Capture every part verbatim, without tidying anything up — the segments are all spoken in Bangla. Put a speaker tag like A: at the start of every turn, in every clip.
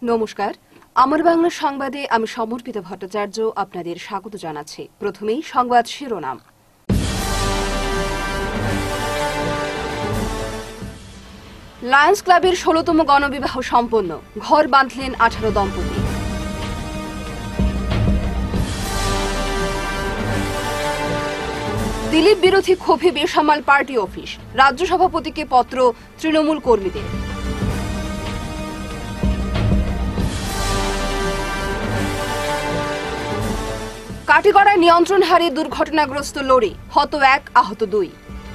A: নমস্কার, আমার বাংলা সংবাদে আমি সমর্পিতা ভট্টাচার্য আপনাদের স্বাগত জানাচ্ছি। প্রথমেই সংবাদ শিরোনাম। লায়ন্স ক্লাবের ষোলতম গণবিবাহ সম্পন্ন, ঘর বাঁধলেন আঠারো দম্পতি। দিলীপ বিরোধী ক্ষোভে বেসামাল পার্টি অফিস, রাজ্য সভাপতিকে পত্র তৃণমূল কর্মীদের। কাটিগড়ায় নিয়ন্ত্রণ হারিয়ে দুর্ঘটনাগ্রস্ত লরি, হত এক, আহত দুই।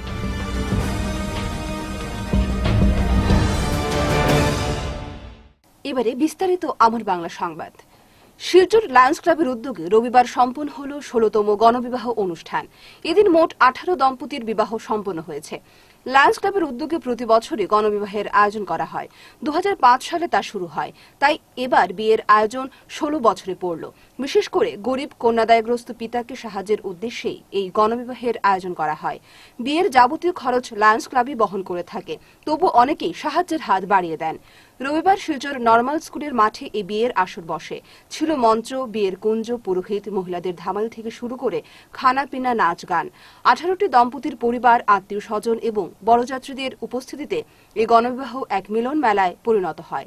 A: এবারে বিস্তারিত আমার বাংলা সংবাদ। শিলচর লায়ন্স ক্লাবের উদ্যোগে রবিবার সম্পন্ন হল ষোলতম গণবিবাহ অনুষ্ঠান। এদিন মোট আঠারো দম্পতির বিবাহ সম্পন্ন হয়েছে। লায়ন্স ক্লাবের উদ্যোগে প্রতি বছরই গণবিবাহের আয়োজন করা হয়। দু হাজার পাঁচ সালে তা শুরু হয়, তাই এবার বিয়ের আয়োজন ষোলো বছরে পড়ল। বিশেষ করে গরিব কন্যাদায়গ্রস্ত পিতাকে সাহায্যের উদ্দেশ্যেই এই গণবিবাহের আয়োজন করা হয়। বিয়ের যাবতীয় খরচ লায়ন্স ক্লাবই বহন করে থাকে, তবু অনেকেই সাহায্যের হাত বাড়িয়ে দেন। রবিবার শিলচর নর্মাল স্কুলের মাঠে এই বিয়ের আসর বসে। ছিল মঞ্চ, বিয়ের কুঞ্জ, পুরোহিত, মহিলাদের ধামাল থেকে শুরু করে খানা পিনা, নাচ গান। আঠারোটি দম্পতির পরিবার, আত্মীয় স্বজন এবং বড়যাত্রীদের উপস্থিতিতে এই গণবিবাহ এক মিলন মেলায় পরিণত হয়।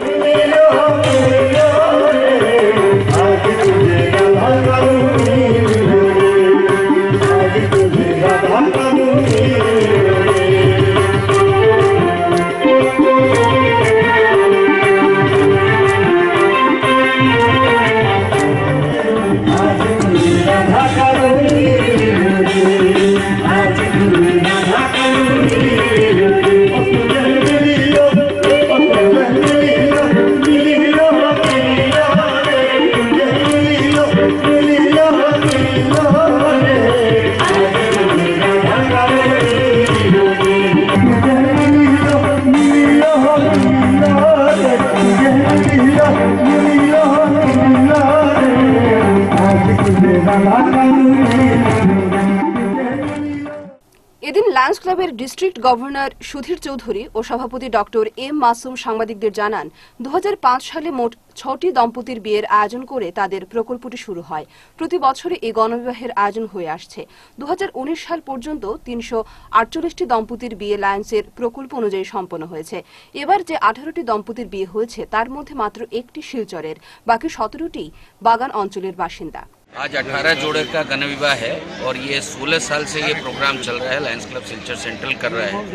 A: এদিন লায়ন্স ক্লাবের ডিস্ট্রিক্ট গভর্নর সুধীর চৌধুরী ও সভাপতি ডক্টর এম মাসুম সাংবাদিকদের জানান, দু হাজার পাঁচ সালে মোট ছটি দম্পতির বিয়ের আয়োজন করে তাদের প্রকল্পটি শুরু হয়। প্রতি বছরে এই গণবিবাহের আয়োজন হয়ে আসছে। দু হাজার উনিশ সাল পর্যন্ত তিনশো আটচল্লিশটি দম্পতির বিয়ে লায়ন্সের প্রকল্প অনুযায়ী সম্পন্ন হয়েছে। এবার যে আঠারোটি দম্পতির বিয়ে হয়েছে তার মধ্যে মাত্র একটি শিলচরের, বাকি সতেরোটি বাগান অঞ্চলের বাসিন্দা।
B: आज अठारह जोड़े का गण विवाह है और ये सोलह साल से ये प्रोग्राम चल रहा है। लायंस क्लब सिलचर सेंट्रल कर रहा है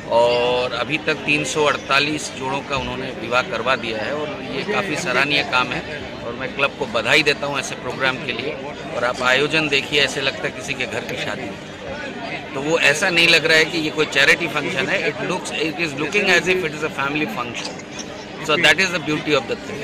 B: और अभी तक तीन सौ अड़तालीस जोड़ों का उन्होंने विवाह करवा दिया है और ये काफ़ी सराहनीय काम है और मैं क्लब को बधाई देता हूँ ऐसे प्रोग्राम के लिए। और आप आयोजन देखिए, ऐसे लगता है किसी के घर की शादी, तो वो ऐसा नहीं लग रहा है कि ये कोई चैरिटी फंक्शन है। It looks it is looking as if it is a family function. So that is the beauty of the thing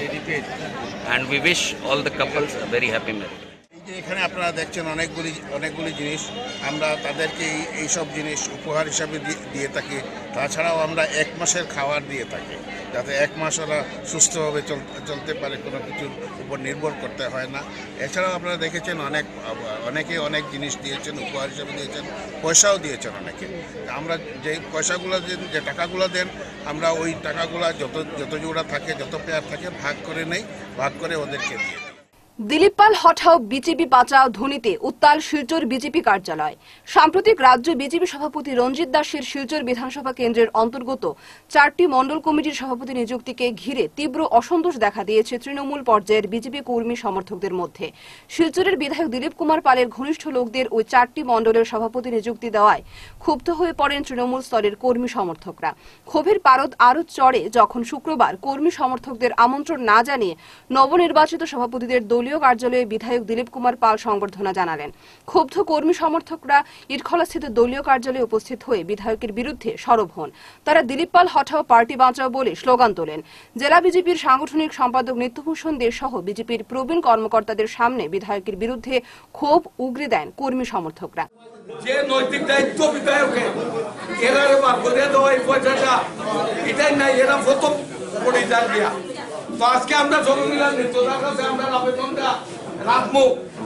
B: and we wish all the couples a very happy marriage.
C: এখানে আপনারা দেখছেন অনেকগুলি অনেকগুলি জিনিস, আমরা তাদেরকে এই সব জিনিস উপহার হিসাবে দিয়ে থাকি। তাছাড়াও আমরা এক মাসের খাবার দিয়ে থাকি, যাতে এক মাস ওরা সুস্থভাবে চলতে পারে, কোনো কিছুর উপর নির্ভর করতে হয় না। এছাড়াও আপনারা দেখেছেন অনেক অনেকে অনেক জিনিস দিয়েছেন, উপহার হিসাবে দিয়েছেন, পয়সাও দিয়েছেন অনেকে। আমরা যে পয়সাগুলো দেন, যে টাকাগুলো দেন, আমরা ওই টাকাগুলো যত যত জোড়া থাকে, যত পেয়ার থাকে ভাগ করে নেই, ভাগ করে ওদেরকে দিই।
A: দিলীপ পাল হঠাও, বিজেপি বাঁচাও ধ্বনিতে উত্তাল শিলচর বিজেপি কার্যালয়। সাম্প্রতিক রাজ্য বিজেপি সভাপতি রঞ্জিত দাসের শিলচর বিধানসভা কেন্দ্রের অন্তর্গত চারটি মণ্ডল কমিটির সভাপতি নিযুক্তিকে ঘিরে তীব্র অসন্তোষ দেখা দিয়েছে তৃণমূল পর্যায়ের বিজেপি কর্মী সমর্থকদের মধ্যে। শিলচরের বিধায়ক দিলীপ কুমার পালের ঘনিষ্ঠ লোকদের ওই চারটি মণ্ডলের সভাপতি নিযুক্তি দেওয়ায় ক্ষুব্ধ হয়ে পড়েন তৃণমূল স্তরের কর্মী সমর্থকরা। ক্ষোভের পারদ আরও চড়ে যখন শুক্রবার কর্মী সমর্থকদের আমন্ত্রণ না জানিয়ে নবনির্বাচিত সভাপতিদের দলীয় কার্যালয়ে বিধায়ক দিলীপ কুমার পাল সংবর্ধনা জানালেন। ক্ষুব্ধ কর্মী সমর্থকরা ইটখলাস্থিত দলীয় কার্যালয়ে উপস্থিত হয়ে বিধায়কের বিরুদ্ধে সরব হন। তারা দিলীপ পাল হঠাও, পার্টি বাঁচাও বলে স্লোগান তোলেন। জেলা বিজেপির সাংগঠনিক সম্পাদক নিত্যভূষণ দে সহ বিজেপির প্রবীণ কর্মকর্তাদের সামনে বিধায়কের বিরুদ্ধে ক্ষোভ উগরে দেন কর্মী সমর্থকরা।
D: যে নৈতিক দায়িত্ব বিধায়কের, এরারে বার করে দেওয়া এই পয়সাটা, এটাই নাই, এরা প্রথম করে যায় দিয়া। তো আজকে আমরা সবাই মিলে নেতৃত্বের কাছে আমরা আবেদনটা রাখবো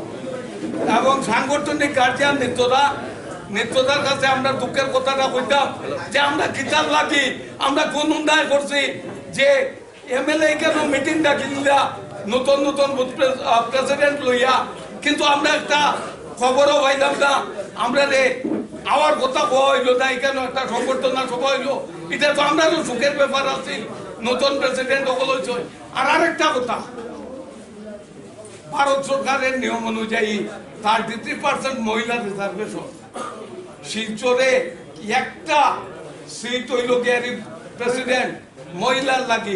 D: এবং সাংগঠনিক গার্জিয়ান নেতৃত্বরা নেতৃত্বের কাছে আমরা দুঃখের কথাটা কইতাম যে আমরা কিতাব লাগি, আমরা কোন অন্যায় করছি যে এমএলএ কেন মিটিং ডাকিলা নতুন নতুন প্রেসিডেন্ট লইয়া, কিন্তু আমরা একটা খবরও পাইলাম না। আমরা রে আমার কথা কওয়া হইলো না, কেন একটা সংবর্ধনা সভা হইলো, এটা তো আমারও সুখের ব্যাপার আছে। নতুন প্রেসিডেন্ট হল। আর আরেকটা কথা, ভারত সরকারের নিয়ম অনুযায়ী থার্টি থ্রি পার্সেন্ট মহিলা রিজার্ভেশন, শিলচরে একটা সিট হইল গিয়ে প্রেসিডেন্ট মহিলার লাগি।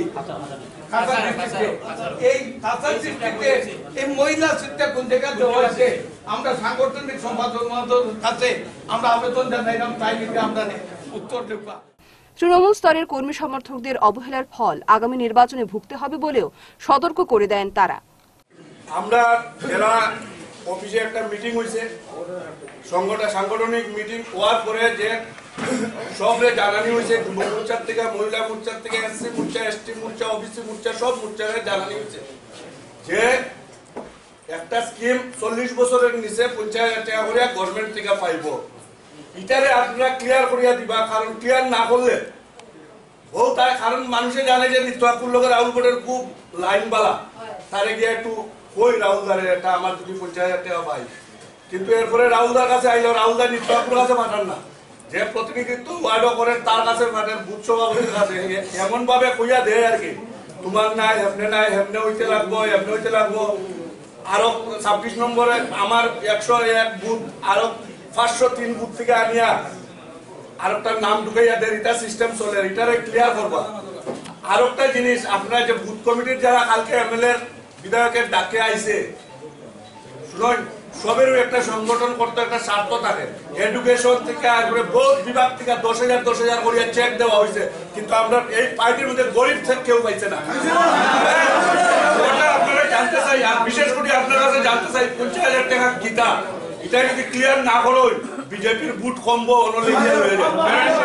D: এই এই মহিলা সিটটা কোন জায়গায় দেওয়া হয়েছে, আমরা সাংগঠনিক সম্পাদকের কাছে আমরা আবেদন জানাইলাম, তাই আমরা উত্তর দেব।
A: তৃণমূল স্তরের কর্মী সমর্থকদের অবহেলার ফল আগামী নির্বাচনে ভুগতে হবে বলেও সতর্ক করে দেন তারা।
E: আমরা জেলা অফিসে একটা মিটিং হয়েছে, সংগঠন সাংগঠনিক মিটিং হওয়ার পরে যে সবরে জানানি হয়েছে, যুব মোর্চার থেকে, মহিলা মোর্চার থেকে, SC morcha, ST morcha, OBC morcha, সব মোর্চারে জানানি হয়েছে যে একটা স্কিম চল্লিশ বছরের নিচে পঞ্চাশ হাজার টাকা করে গভর্নমেন্ট থেকে পাইব। এটারে আপনারা ক্লিয়ার করিয়া দিবা, কারণ ক্লিয়ার না করলে বহু তার কারণ মানুষে জানে যে নিত্যাকুর লোকের রাহুল কোটের খুব লাইন বালা, তারে গিয়ে একটু কই রাহুল দারে এটা আমার যদি পঞ্চাশ হাজার টাকা পাই, কিন্তু এরপরে রাহুলদার কাছে আইলো, রাহুলদার নিত্যাকুর কাছে পাঠান না, যে প্রতিনিধিত্ব ওয়ার্ড করেন তার কাছে পাঠান, বুথ সভাপতির কাছে, এমন ভাবে কইয়া দেয় আর কি, তোমার নাই হেমনে নাই, হেমনে হইতে লাগবো, হেমনে হইতে লাগবো। আরো ছাব্বিশ নম্বরে আমার একশো এক বুথ আরো পাঁচশো তিন বুথ থেকে আনিয়া আর একটা নাম ঢুকাইয়া দেয়, এটা সিস্টেম চলে, এটারে ক্লিয়ার করবা। আর একটা জিনিস, আপনারা যে বুথ কমিটির যারা কালকে এমএলএ বিধায়কের ডাকে আইছে, শুনুন, সবেরও একটা সংগঠন করতে একটা স্বার্থ থাকে। এডুকেশন থেকে আর করে বহুত বিভাগ থেকে দশ হাজার দশ হাজার করিয়া চেক দেওয়া হয়েছে, কিন্তু আমরা এই পার্টির মধ্যে গরিব থেকে কেউ পাইছে না। আপনারা জানতে চাই, আর বিশেষ করে আপনার কাছে জানতে চাই, পঞ্চাশ হাজার টাকা গীতা এটা যদি ক্লিয়ার না করো, বিজেপির বুট কমবো অনলিমিটেড হয়ে যাবে।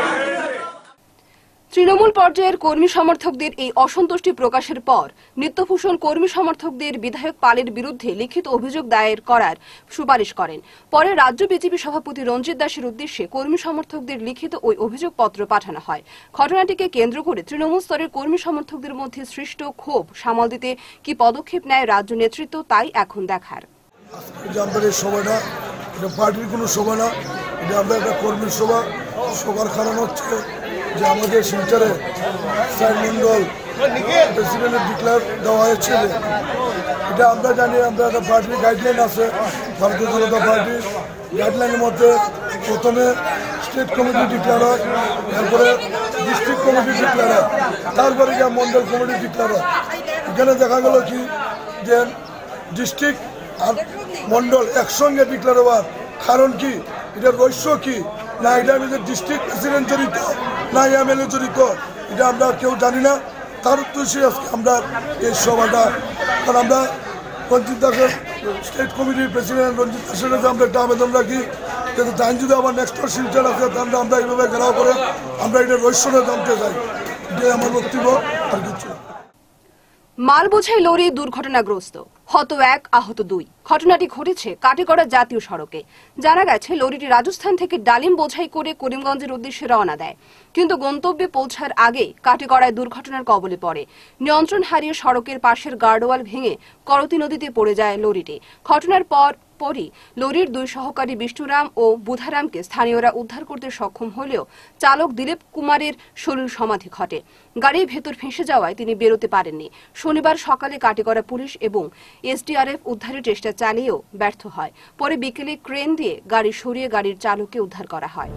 A: তৃণমূল পর্যায়ের কর্মী সমর্থকদের এই অসন্তুষ্টি প্রকাশের পর নিত্যভূষণ কর্মী সমর্থকদের বিধায়ক পালের বিরুদ্ধে লিখিত অভিযোগ দায়ের করার সুপারিশ করেন। পরে রাজ্য বিজেপি সভাপতি রঞ্জিত দাসের উদ্দেশ্যে কর্মী সমর্থকদের লিখিত ওই অভিযোগপত্র পাঠানো হয়। ঘটনাটিকে কেন্দ্র করে তৃণমূল স্তরের কর্মী সমর্থকদের মধ্যে সৃষ্ট ক্ষোভ সামাল দিতে কি পদক্ষেপ নেয় রাজ্য নেতৃত্ব, তাই এখন দেখার।
F: সভাটা এটা পার্টির কোনো সভা না, এটা আমরা একটা কর্মীর সভা। সবার কারণ হচ্ছে যে আমাদের শিলচরে সাইড মন্ডল প্রেসিডেন্টের ডিক্লেয়ার দেওয়া হয়েছিল, এটা আমরা জানি। আমরা একটা পার্টির গাইডলাইন আছে, ভারতীয় জনতা পার্টির গাইডলাইনের মধ্যে প্রথমে স্টেট কমিটি ডিক্লেয়ার হয়, তারপরে ডিস্ট্রিক্ট কমিটি ডিক্লেয়ার হয়, তারপরে যা মন্ডল কমিটি ডিক্লেয়ার হয়। এখানে দেখা গেল কি যে ডিস্ট্রিক্ট আর মন্ডল একসঙ্গে ডিক্লেয়ার হওয়ার কারণ কি, এটার রহস্য কি, না এটার মধ্যে ডিস্ট্রিক্ট প্রেসিডেন্ট জড়িত না এমএলএ জড়িত, এটা আমরা কেউ জানি না। তার উদ্দেশ্যে আজকে আমরা এই সভাটা, কারণ আমরা রঞ্জিত দাসের স্টেট কমিটির প্রেসিডেন্ট রঞ্জিত দাসের কাছে আমরা একটা আবেদন রাখি, কিন্তু তাই যদি আবার নেক্সট শিলচর আছে তাহলে আমরা এইভাবে ঘেরাও করে আমরা এটা রহস্যটা জানতে চাই, এটাই আমার বক্তব্য, আর কিছু।
A: মাল বোঝাই লরি দুর্ঘটনাগ্রস্ত, হত এক, আহত দুই। ঘটনাটি ঘটেছে কাটিগড়া জাতীয় সড়কে। জানা গেছে লরিটি রাজস্থান থেকে ডালিম বোঝাই করে করিমগঞ্জের উদ্দেশ্যে রওনা দেয়, কিন্তু গন্তব্যে পৌঁছার আগে কাটিগড়ায় দুর্ঘটনার কবলে পড়ে। নিয়ন্ত্রণ হারিয়ে সড়কের পাশের গার্ডওয়াল ভেঙে করতি নদীতে পড়ে যায় লরিটি। ঘটনার পর পরই লরির দুই সহকারী বিষ্ণুরাম ও বুধারামকে স্থানীয়রা উদ্ধার করতে সক্ষম হলেও চালক দিলীপ কুমারের শরীর সমাধি ঘটে। গাড়ির ভেতর ফেঁসে যাওয়ায় তিনি বেরোতে পারেননি। শনিবার সকালে কাটিগড়া পুলিশ এবং এসডিআরএফ উদ্ধারের চেষ্টা চালিয়েও ব্যর্থ হয়। পরে বিকেলে ক্রেন দিয়ে গাড়ি সরিয়ে গাড়ির চালককে উদ্ধার করা হয়।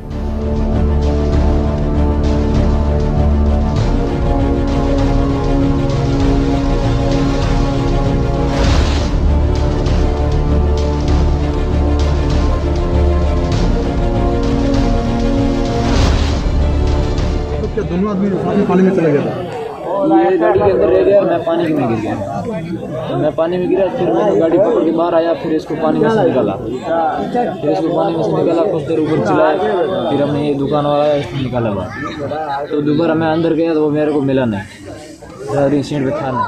G: दोनों आदमी साथ में पानी में चला गया था।
H: ये गाड़ी के अंदर रह गया, मैं पानी में गिर गया। तो मैं पानी में गिरा, फिर मैंने गाड़ी पकड़ के बाहर आया, फिर इसको पानी में से निकाला, फिर इसको पानी में से निकाला, कुछ देर ऊपर चिल्लाया, फिर हमने ये दुकान वाला है इसको निकाला हुआ। तो दोबारा मैं अंदर गया तो वो मेरे को मिला नहीं, इंसिडेंट पे था नहीं।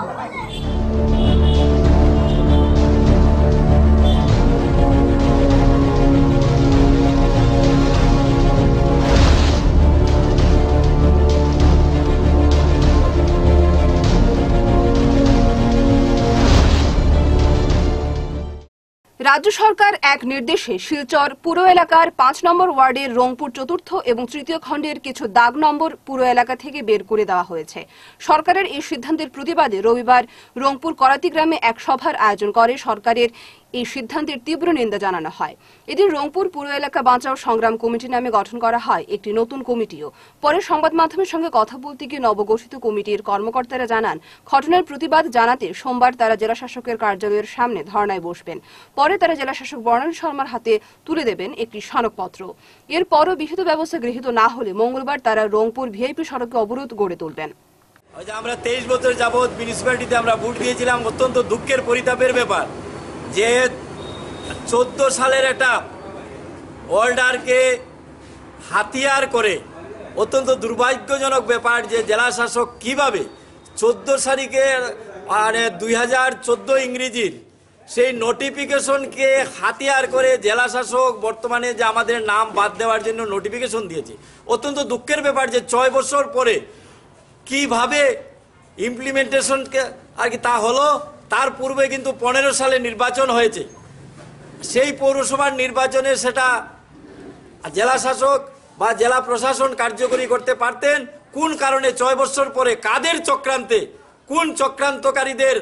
A: রাজ্য সরকার এক নির্দেশে শিলচর পুর এলাকার পাঁচ নম্বর ওয়ার্ডের রংপুর চতুর্থ এবং তৃতীয় খণ্ডের কিছু দাগ নম্বর পুর এলাকা থেকে বের করে দেওয়া হয়েছে। সরকারের এই সিদ্ধান্তের প্রতিবাদে রবিবার রংপুর করাতি গ্রামে এক সভার আয়োজন করে সরকারের এই সিদ্ধান্তের তীব্র নিন্দা জানানো হয়। এদিন রংপুর পুর এলাকা বাঁচাও সংগ্রাম কমিটি নামে গঠন করা হয় একটি নতুন কমিটিও। পরে সংবাদ মাধ্যমের সঙ্গে কথা বলতে গিয়ে নবগঠিত কমিটির কর্মকর্তারা জানান, ঘটনার প্রতিবাদ জানাতে সোমবার তারা জেলা শাসকের কার্যালয়ের সামনে ধর্নায় বসবেন। পরে তারা জেলা শাসক বর্ণালী শর্মার হাতে তুলে দেবেন একটি স্মারকপত্র। এরপরও বিহিত ব্যবস্থা গৃহীত না হলে মঙ্গলবার তারা রংপুর ভিআইপি সড়কে অবরোধ গড়ে তুলবেন।
G: আমরা তেইশ বছর যাবৎ মিউনিসিপ্যালিটিতে আমরা ভোট দিয়েছিলাম। অত্যন্ত দুঃখের পরিতাপের ব্যাপার যে চোদ্দ সালের একটা অর্ডারকে হাতিয়ার করে অত্যন্ত দুর্ভাগ্যজনক ব্যাপার যে জেলা শাসক কিভাবে চোদ্দ তারিখে মানে দুই হাজার চোদ্দ ইংরেজির সেই নোটিফিকেশনকে হাতিয়ার করে জেলা শাসক বর্তমানে যে আমাদের নাম বাদ দেওয়ার জন্য নোটিফিকেশন দিয়েছে। অত্যন্ত দুঃখের ব্যাপার যে ছয় বছর পরে কিভাবে ইমপ্লিমেন্টেশনকে আর কি তা হলো। তার পূর্বে কিন্তু পনেরো সালে নির্বাচন হয়েছে। সেই পৌরসভার নির্বাচনে সেটা জেলা শাসক বা জেলা প্রশাসন কার্যকরী করতে পারতেন। কোন কারণে ছয় বছর পরে কাদের চক্রান্তে, কোন চক্রান্তকারীদের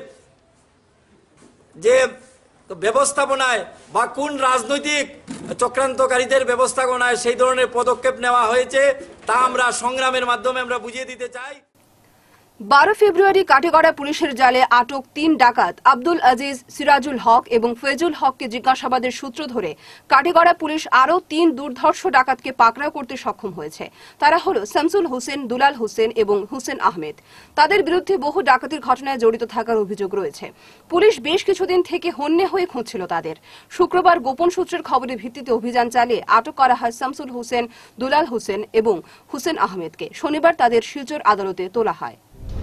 G: যে ব্যবস্থাপনায় বা কোন রাজনৈতিক চক্রান্তকারীদের ব্যবস্থাপনায় সেই ধরনের পদক্ষেপ নেওয়া হয়েছে তা আমরা সংগ্রামের মাধ্যমে আমরা বুঝিয়ে দিতে চাই।
A: বারো ফেব্রুয়ারি কাটিগড়া পুলিশের জালে আটক তিন ডাকাত আব্দুল আজিজ, সিরাজুল হক এবং ফেজুল হককে জিজ্ঞাসাবাদের সূত্র ধরে কাটিগড়া পুলিশ আরও তিন দুর্ধর্ষ ডাকাতকে পাকড়াও করতে সক্ষম হয়েছে। তারা হল শামসুল হোসেন, দুলাল হোসেন এবং হুসেন আহমেদ। তাদের বিরুদ্ধে বহু ডাকাতির ঘটনায় জড়িত থাকার অভিযোগ রয়েছে। পুলিশ বেশ কিছুদিন থেকে হন্যে হয়ে খুঁজছিল তাদের। শুক্রবার গোপন সূত্রের খবরের ভিত্তিতে অভিযান চালিয়ে আটক করা হয় শামসুল হোসেন, দুলাল হোসেন এবং হুসেন আহমেদকে। শনিবার তাদের শিলচর আদালতে তোলা হয়।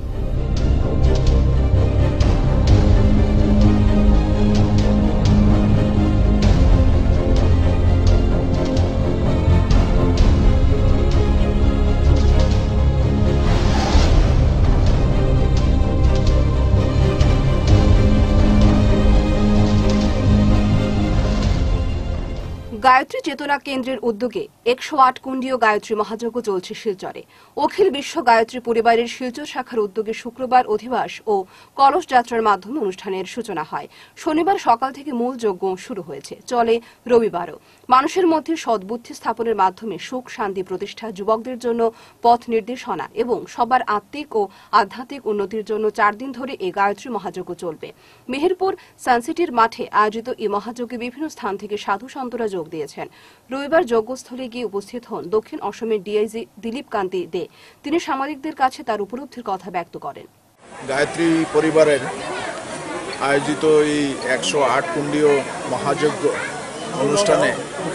A: গায়ত্রী চেতনা কেন্দ্রের উদ্যোগে একশো আট কুণ্ডীয় গায়ত্রী মহাযজ্ঞ চলছে শিলচরে। অখিল বিশ্ব গায়ত্রী পরিবারের শিলচর শাখার উদ্যোগে শুক্রবার অধিবাস ও কলস যাত্রার মাধ্যমে অনুষ্ঠানের সূচনা হয়। শনিবার সকাল থেকে মূল যজ্ঞ শুরু হয়েছে, চলে রবিবারও। মানুষের মধ্যে সদ্বুদ্ধি স্থাপনের মাধ্যমে সুখ শান্তি প্রতিষ্ঠা, যুবকদের জন্য পথ নির্দেশনা এবং সবার আত্মিক ও আধ্যাত্মিক উন্নতির জন্য চার দিন ধরে এই গায়ত্রী মহাযজ্ঞ চলবে। মেহেরপুর সানসিটির মাঠে আয়োজিত এই মহাযজ্ঞে বিভিন্ন স্থান থেকে সাধু সন্তরা যোগ দিয়েছেন। রবিবার যজ্ঞস্থলে গিয়ে উপস্থিত হন দক্ষিণ অসমের ডিআইজি দিলীপ কান্তি দে। তিনি সাংবাদিকদের কাছে তার উপলব্ধির কথা ব্যক্ত করেন।
I: গায়ত্রী পরিবারের আয়োজিত এই একশো আট কুণ্ডীয় মহাযজ্ঞ অনুষ্ঠানে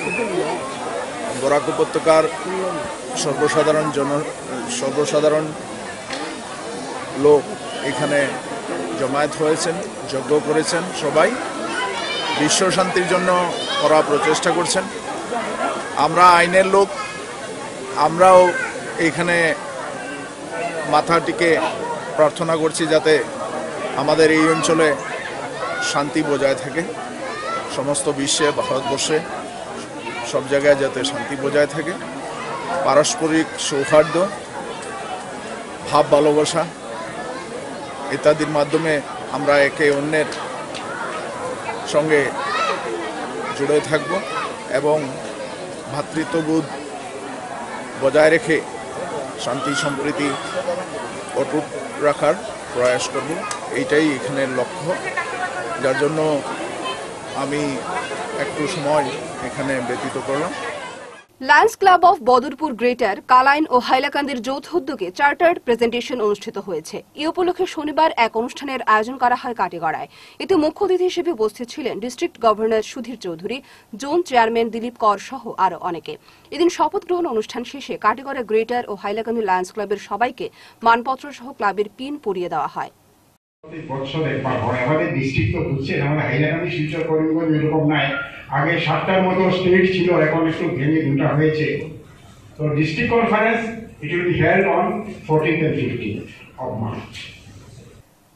I: বরাক উপত্যকার সর্বসাধারণ জন সর্বসাধারণ লোক এখানে জমায়েত হয়েছেন, যজ্ঞ করেছেন। সবাই বিশ্ব শান্তির জন্য করা প্রচেষ্টা করছেন। আমরা আইনের লোক, আমরাও এখানে মাথাটিকে প্রার্থনা করছি যাতে আমাদের এই অঞ্চলে শান্তি বজায় থাকে। সমস্ত বিশ্বে, ভারতবর্ষে সব জায়গায় যাতে শান্তি বজায় থাকে, পারস্পরিক সৌহার্দ্য, ভাব ভালোবাসা ইত্যাদির মাধ্যমে আমরা একে অন্যের সঙ্গে জুড়ে থাকব এবং ভ্রাতৃত্ববোধ বজায় রেখে শান্তি সম্প্রীতি অটুট রাখার প্রয়াস করব। এইটাই এখানের লক্ষ্য, যার জন্য আমি একটু সময় এখানে ব্যতীত করলাম।
A: Lions club of Badarpur greater, Kalain ও হাইলাকান্দির যৌথ উদ্যোগে চার্টার্ড প্রেজেন্টেশন অনুষ্ঠিত হয়েছে। এই উপলক্ষে শনিবার এক অনুষ্ঠানের আয়োজন করা হয় কাটিগড়ায়। এতে মুখ্য অতিথি হিসেবে উপস্থিত ছিলেন district governor Sudhir Chowdhury, zone chairman Dilip Kar সহ আরও অনেকে। এদিন শপথ গ্রহণ অনুষ্ঠান শেষে কাটিগড়া গ্রেটার ও হাইলাকান্দি লায়ন্স ক্লাবের সবাইকে মানপত্র সহ ক্লাবের পিন পরিয়ে দেওয়া হয়।
J: বছর একবার হয় আমাদের ডিস্ট্রিক্ট তো বুঝছেন, আমাদের হাইলাকান্দি, শিলচর, করিমগঞ্জ এরকম নাই। আগে সাতটার মতো স্টেট ছিল, এখন একটু ভেঙে দুটা হয়েছে। তো district conference it will be held on fourteenth and fifteenth of March.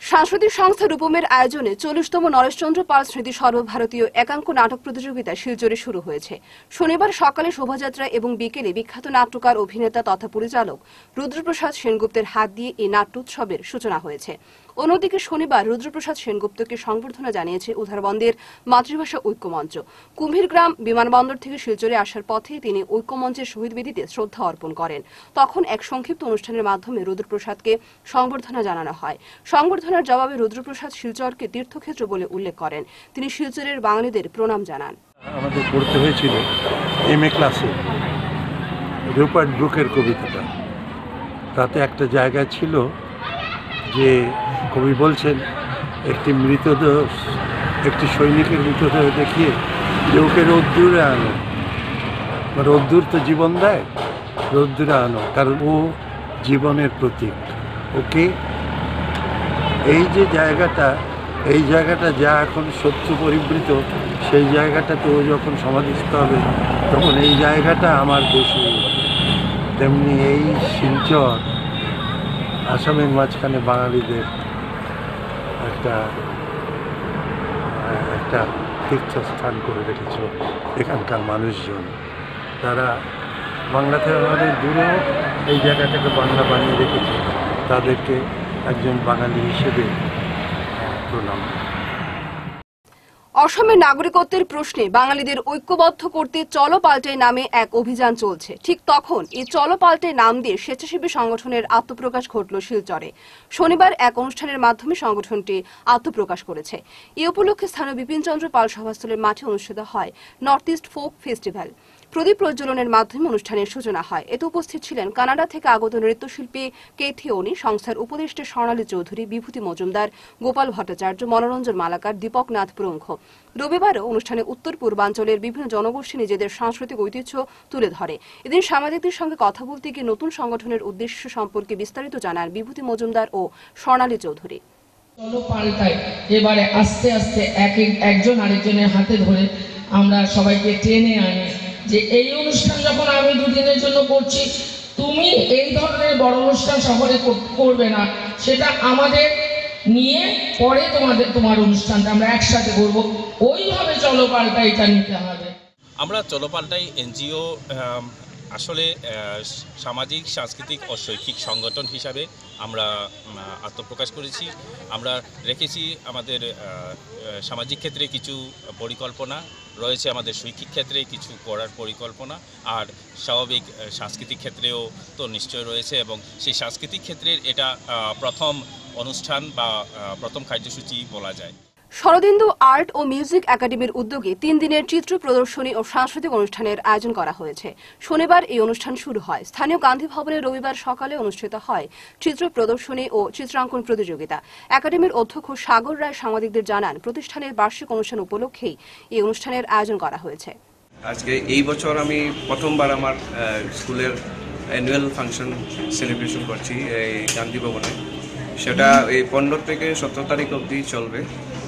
A: সাংস্কৃতিক সংস্থা রূপমের আয়োজনে চল্লিশতম নরেশচন্দ্র পাল স্মৃতি সর্বভারতীয় একাঙ্ক নাটক প্রতিযোগিতা শিলচরে শুরু হয়েছে। শনিবার সকালে শোভাযাত্রা এবং বিকেলে বিখ্যাত নাট্যকার, অভিনেতা তথা পরিচালক রুদ্রপ্রসাদ সেনগুপ্তের হাত দিয়ে এই নাট্যোৎসবের সূচনা হয়েছে। অন্যদিকে শনিবার রুদ্রপ্রসাদ সেনগুপ্তকে সংবর্ধনা জানিয়েছে উধারবন্দের মাতৃভাষা ঐক্যমঞ্চ। কুম্ভীরগ্রাম বিমানবন্দর থেকে শিলচরে আসার পথে তিনি ঐক্যমঞ্চের শহীদ বেদিতে শ্রদ্ধা অর্পণ করেন। তখন এক সংক্ষিপ্ত অনুষ্ঠানের মাধ্যমে রুদ্রপ্রসাদকে সংবর্ধনা জানানো হয়। সংবর্ধনার জবাবে রুদ্রপ্রসাদ শিলচরকে তীর্থক্ষেত্র বলে উল্লেখ করেন। তিনি শিলচরের বাঙালিদের প্রণাম জানান।
K: আমাদের পড়তে হয়েছিল এম এ ক্লাসে রুপার্ট ব্রুকের কবিতাটা। তাতে একটা জায়গা ছিল যে কবি বলছেন, একটি মৃতদেহ একটি সৈনিকের মৃতদেহ দেখিয়ে যে ওকে রোদ্দুরে আনো, রোদ্দুর তো জীবন দেয়, রোদ্দুরে আনো, কারণ ও জীবনের প্রতীক। ওকে এই যে জায়গাটা, এই জায়গাটা যা এখন শত্রু পরিবৃত, সেই জায়গাটাতে ও যখন সমাধিস্থ হবে তখন এই জায়গাটা আমার দেশে। তেমনি এই শিলচর আসামের মাঝখানে বাঙালিদের একটা একটা তীর্থস্থান করে রেখেছিল এখানকার মানুষজন। তারা বাংলা থেকে আমাদের দূরেও এই জায়গাটাকে বাংলা বানিয়ে রেখেছে। তাদেরকে একজন বাঙালি হিসেবে প্রণাম।
A: অসমের নাগরিকত্বের প্রশ্নে বাঙালিদের ঐক্যবদ্ধ করতে চলো পাল্টে নামে এক অভিযান চলছে। ঠিক তখন এই চলো পাল্টে নাম দিয়ে স্বেচ্ছাসেবী সংগঠনের আত্মপ্রকাশ ঘটল শিলচরে। শনিবার এক অনুষ্ঠানের মাধ্যমে সংগঠনটি আত্মপ্রকাশ করেছে। এ উপলক্ষে স্থানীয় বিপিনচন্দ্র পাল সভাস্থলের মাঠে অনুষ্ঠিত হয় নর্থ ইস্ট ফোক ফেস্টিভ্যাল। প্রদীপ প্রজ্বলনের মাধ্যমে অনুষ্ঠানের সূচনা হয়। এতে উপস্থিত ছিলেন কানাডা থেকে আগত নৃত্যশিল্পী কেথি ওনি, সংস্থার উপদেষ্টা স্বর্ণালী চৌধুরী, বিভূতি মজুমদার, গোপাল ভট্টাচার্য, মনোরঞ্জন মালাকার, দীপক নাথ প্রমুখ। রবিবারও অনুষ্ঠানে উত্তর পূর্বাঞ্চলের বিভিন্ন জনগোষ্ঠী নিজেদের সাংস্কৃতিক ঐতিহ্য তুলে ধরে। এদিন সাংবাদিকদের সঙ্গে কথা বলতে গিয়ে নতুন সংগঠনের উদ্দেশ্য সম্পর্কে বিস্তারিত জানান বিভূতি মজুমদার ও স্বর্ণালী চৌধুরী।
L: চলো পাল্টাই, এবারে আস্তে আস্তে এক একজন আরেকজনের হাতে ধরে আমরা সবাইকে টেনে আনি যে এই অনুষ্ঠান যখন আমি দুদিনের জন্য করছি, তুমি এই ধরনের বড় অনুষ্ঠান শহরে করবে না, সেটা আমাদের নিয়ে পরে তোমাদের তোমার অনুষ্ঠানটা আমরা একসাথে করবো। ওইভাবে চলো পাল্টাইটা নিতে হবে।
M: আমরা চলো পাল্টাই এনজিও আসলে সামাজিক, সাংস্কৃতিক ও শৈক্ষিক সংগঠন হিসাবে আমরা আত্মপ্রকাশ করেছি। আমরা রেখেছি আমাদের সামাজিক ক্ষেত্রে কিছু পরিকল্পনা রয়েছে, আমাদের শৈক্ষিক ক্ষেত্রে কিছু করার পরিকল্পনা, আর স্বাভাবিক সাংস্কৃতিক ক্ষেত্রেও তো নিশ্চয় রয়েছে। এবং সেই সাংস্কৃতিক ক্ষেত্রের এটা প্রথম অনুষ্ঠান বা প্রথম কার্যসূচি বলা যায়।
A: শরদিন্দু আর্ট ও মিউজিক একাডেমির উদ্যোগে তিন দিনের চিত্র প্রদর্শনী ও সাংস্কৃতিক অনুষ্ঠানের আয়োজন করা হয়েছে। শনিবার এই অনুষ্ঠান শুরু হয়। স্থানীয় গান্ধী ভবনে রবিবার সকালে অনুষ্ঠিত হয় চিত্র প্রদর্শনী ও চিত্রাঙ্কন প্রতিযোগিতা। একাডেমির অধ্যক্ষ সাগর রায় সাংবাদিকদের জানান, প্রতিষ্ঠানের বার্ষিক অনুষ্ঠান উপলক্ষেই এই অনুষ্ঠানের আয়োজন করা হয়েছে।
N: আজকে এই বছর আমি প্রথমবার আমার স্কুলের অ্যানুয়াল ফাংশন সেলিব্রেশন করছি এই গান্ধী ভবনে। সেটা এই পনেরো থেকে সতেরো তারিখ অবধি চলবে।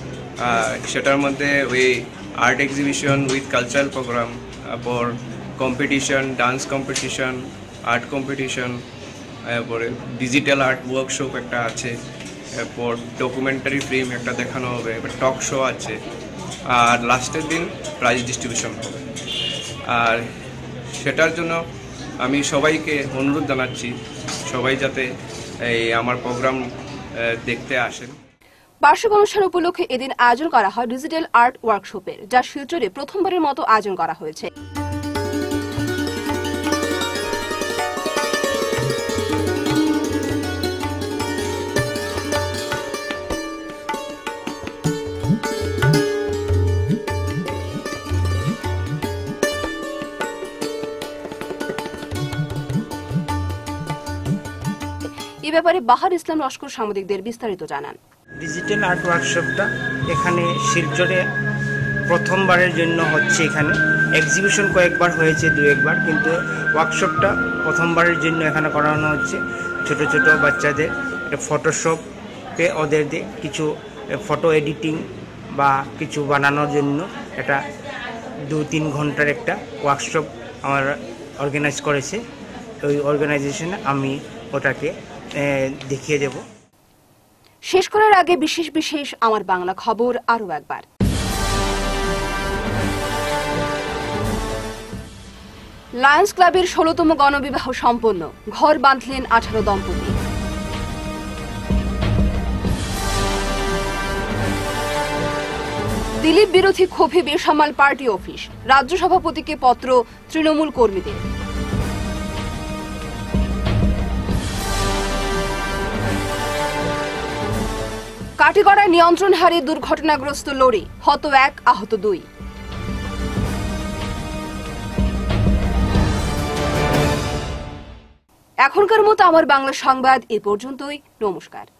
N: সেটার মধ্যে ওই art exhibition with cultural program, তারপর competition, dance competition, art competition, তারপরে ডিজিটাল আর্ট ওয়ার্কশপ একটা আছে, এরপর ডকুমেন্টারি ফিল্ম একটা দেখানো হবে, এবার টক শো আছে, আর লাস্টের দিন প্রাইজ ডিস্ট্রিবিউশন হবে। আর সেটার জন্য আমি সবাইকে অনুরোধ জানাচ্ছি, সবাই যাতে এই আমার প্রোগ্রাম দেখতে আসেন।
A: বার্ষিক অনুষ্ঠান উপলক্ষে এদিন আয়োজন করা হয় ডিজিটাল আর্ট ওয়ার্কশপের, যা শিলচরে প্রথমবারের মতো আয়োজন করা হয়েছে। এ ব্যাপারে বাহার ইসলাম লস্কর সাংবাদিকদের বিস্তারিত জানান।
O: ডিজিটাল আর্ট ওয়ার্কশপটা এখানে শিলচরে প্রথমবারের জন্য হচ্ছে। এখানে এক্সিবিশন কয়েকবার হয়েছে, দু একবার, কিন্তু ওয়ার্কশপটা প্রথমবারের জন্য এখানে করানো হচ্ছে। ছোট ছোট বাচ্চাদের ফটোশপে ওদের দিয়ে কিছু ফটো এডিটিং বা কিছু বানানোর জন্য এটা দু তিন ঘন্টার একটা ওয়ার্কশপ আমার অর্গানাইজ করেছে। ওই অর্গানাইজেশনে আমি ওটাকে দেখিয়ে দেব।
A: শেষ করার আগে বিশেষ বিশেষ আমার বাংলা খবর আরও একবার। লায়ন্স ক্লাবের ষোলতম গণবিবাহ সম্পন্ন, ঘর বাঁধলেন আঠারো দম্পতি। দিলীপ বিরোধী ক্ষোভে বেসামাল পার্টি অফিস, রাজ্য সভাপতিকে পত্র তৃণমূল কর্মীদের। কাটিগড়ায় নিয়ন্ত্রণ হারিয়ে দুর্ঘটনাগ্রস্ত লরি, হত এক, আহত দুই। এখনকার মতো আমার বাংলা সংবাদ এ পর্যন্তই। নমস্কার।